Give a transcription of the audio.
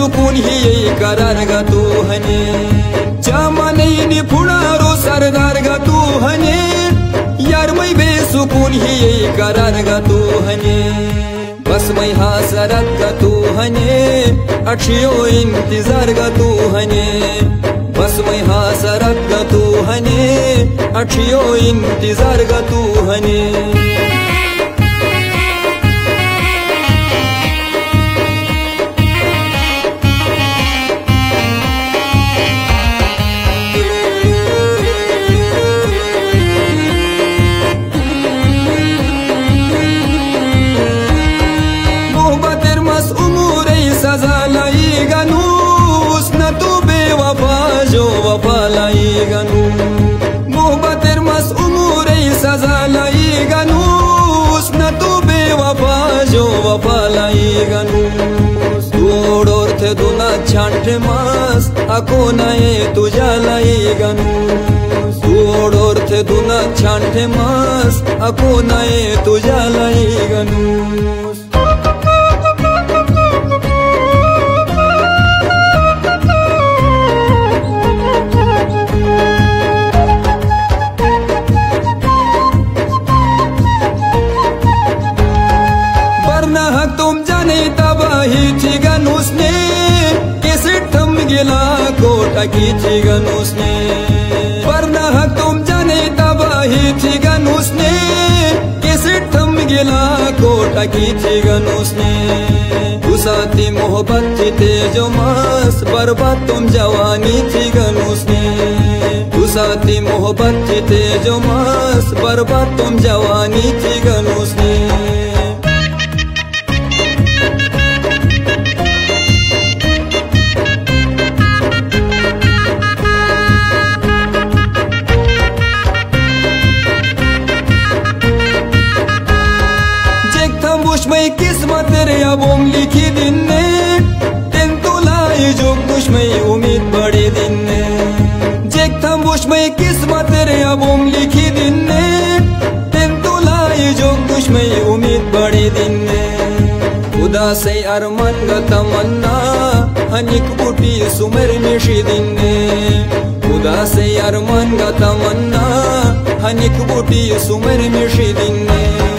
सुकून ही करार गा तू हने जमाने फुडारो सरदार गा तू हने यार मै बेसुकून ही करार गा तू हने बस मै हासरत गा तू हने अक्षियो इंतजार गा तू हने बस मै हासरत गा तू हने अक्षियो इंतजार गा तू हने सजा लाएगा नूस न तू बेवफा जो वफा लाएगा नू मोहब्बत मस उमूर सजा लाएगा नूस न तू बेवफा जो वफा लाएगा नूस तोड़ और थे दुना छांटे मास अको नए तुझा लाएगा नूस तोड़ और थे दुना छांटे मास अको नए तुझा लाएगा नूस तुम जाने तबाही थी गनुस ने किसे थम गिला कोटा की थी गनुस ने वरना तुम जाने तबाही थी गनुस ने किसे थम गिला कोटा की थी गनुस ने गुसाती मोहब्बत थी तेजो मास बर्बाद तुम जवानी थी गनुस ने गुसाती मोहब्बत थी तेजो मास बर्बाद तुम जवानी थी गनुस ने मैं किस्मत रे अब लिखी दिन ने तेन तो लाए जो कुछ में उम्मीद बड़े दिन ने जेक थम बुश में किस्मत रे अब लिखी दिन ने तेन तो लाए जो कुछ में उम्मीद बड़े दिन ने खुदा से अरमान गा तमन्ना हनिक बूटी सुमर मिशी दिन ने खुदा से अरमान गा तमन्ना हनिक बूटी सुमर मिशी दिन ने